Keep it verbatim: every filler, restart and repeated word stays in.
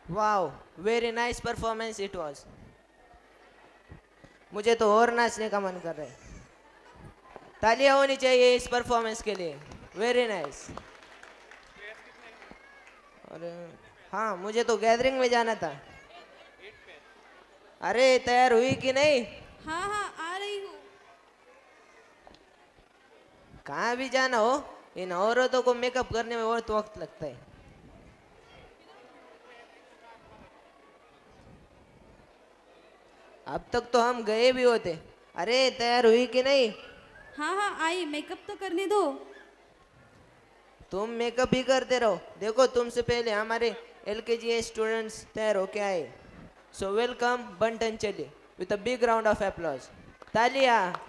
Wow, very nice performance it was. मुझे तो और नाचने का मन कर रहा है। तालियां होनी चाहिए इस परफॉर्मेंस के लिए। Very nice. और हाँ, मुझे तो गैदरिंग में जाना था। अरे तैयार हुई कि नहीं? हाँ हाँ आ रही हूँ। कहाँ भी जाना हो, इन औरतों को मेकअप करने में बहुत वक्त लगता है। अब तक तो हम गए भी होते। अरे तैयार हुई कि नहीं? हाँ हाँ आई, मेकअप तो करने दो। तुम मेकअप ही करते रहो। देखो तुमसे पहले हमारे एलकेजी स्टूडेंट्स तैयार होके आए। सो वेलकम बंटन चली with a big round of applause. तालियां।